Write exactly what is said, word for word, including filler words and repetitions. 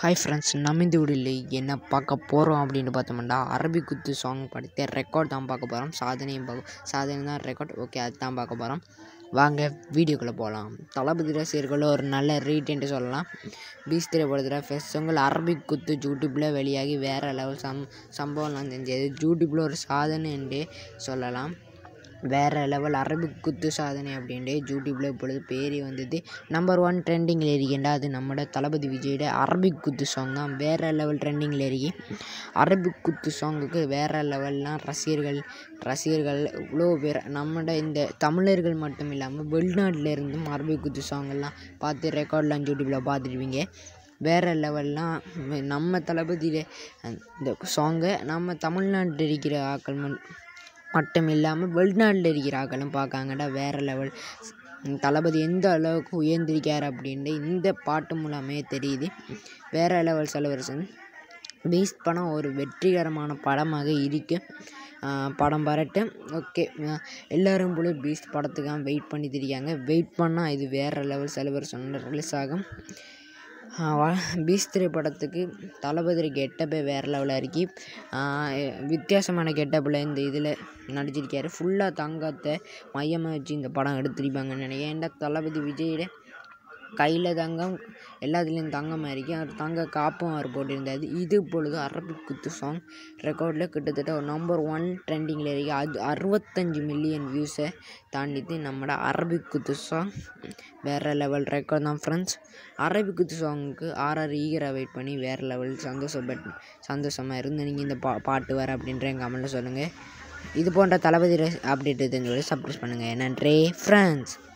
Hi friends, நம்ம இந்த வீடியோவில் என்ன பார்க்க போகிறோம் அப்படின்னு பார்த்தோம்னா அரபிக் குத்து சாங் படுத்த ரெக்கார்ட் தான் பார்க்க போகிறோம். சாதனையும் பார்க்க சாதனை தான் ரெக்கார்ட். ஓகே, அது தான் பார்க்க போகிறோம். வாங்க வீடியோக்குள்ளே போகலாம். தளபதி ரசிகர்கள் ஒரு நல்ல ரீட் என்று சொல்லலாம். பீஸ் திரைப்படத்தில் ஃபர்ஸ்ட் சாங்கில் அரபிக் குத்து யூடியூப்பில் வெளியாகி வேறு லெவல் சம் சம்பவம்லாம் செஞ்சது. யூடியூப்பில் ஒரு சாதனை என்றே சொல்லலாம். வேறு லெவல் அரபிக் குத்து சாதனை அப்படின்ட்டு யூடியூப்பில் இப்பொழுது பேரி வந்தது. நம்பர் ஒன் ட்ரெண்டிங்கில் இருக்கின்றா அது நம்மளோட தளபதி விஜயோட அரபிக் குத்து சாங் தான். வேறு லெவல் ட்ரெண்டிங்கில் இருக்கி அரபிக் குத்து சாங்குக்கு வேறு லெவல்லாம் ரசிகர்கள் ரசிகர்கள் இவ்வளோ பேர் நம்மளோட இந்த தமிழர்கள் மட்டும் இல்லாமல் வெளிநாட்டில் இருந்தும் அரபிக் குத்து சாங்கெல்லாம் பார்த்து ரெக்கார்ட்லாம் யூடியூப்பில் பார்த்துருப்பீங்க. வேறு லெவல்லாம் நம்ம தளபதியில் இந்த சாங்கை நம்ம தமிழ்நாட்டில் இருக்கிற ஆக்கள் மட்டும் இல்லாமல் வெளிநாட்டில் இருக்கிற ஆக்களும் பார்க்காங்கடா. வேறு லெவல் தளபதி எந்த அளவுக்கு உயர்ந்திருக்கார் அப்படின்ட்டு இந்த பாட்டு மூலமே தெரியுது. வேறு லெவல் செலிப்ரேஷன். பீஸ்ட் படம் ஒரு வெற்றிகரமான படமாக இருக்கு. படம் வரட்டு. ஓகே, எல்லோரும் போல பீஸ்ட் படத்துக்காக வெயிட் பண்ணி தெரியாங்க. வெயிட் பண்ணால் இது வேறு லெவல் செலிப்ரேஷன் ரிலீஸ் ஆகும். பீஸ்ட் திரைப்படத்துக்கு தளபதி கெட்டப்பே வேறு லெவலில் இருக்கி வித்தியாசமான கெட்டப்பில் இந்த இதில் நடிச்சிருக்காரு. ஃபுல்லாக தங்கத்தை மையமாக வச்சு இந்த படம் எடுத்திருப்பாங்கன்னு நினைக்கிறேன். ஏன்டா தளபதி விஜயோட கையில் தங்கம் எல்லாத்துலேயும் தங்கம் இருக்கி அவர் தங்க காப்பும் அவர் போட்டிருந்தார். இது இப்பொழுது அரபிக் குத்து சாங் ரெக்கார்டில் கிட்டத்தட்ட ஒரு நம்பர் ஒன் ட்ரெண்டிங்கில் இருக்கு. அது அறுபத்தஞ்சு மில்லியன் வியூஸை தாண்டித்து நம்மளோட அரபிக் குத்து சாங் வேறு லெவல் ரெக்கார்ட் தான் ஃப்ரெண்ட்ஸ். அரபிக் குத்து சாங்குக்கு ஆர்ஆர் ஈகராக வெயிட் பண்ணி வேறு லெவல் சந்தோஷப்பட் சந்தோஷமாக இருந்து நீங்கள் இந்த பா பாட்டு வர அப்படின்ற எங்கள் கமெண்ட்டில் சொல்லுங்கள். இது போன்ற தளபதி அப்டேட் தெரிஞ்சு சப்ஸ்கிரைப் பண்ணுங்கள். நன்றி ஃப்ரெண்ட்ஸ்.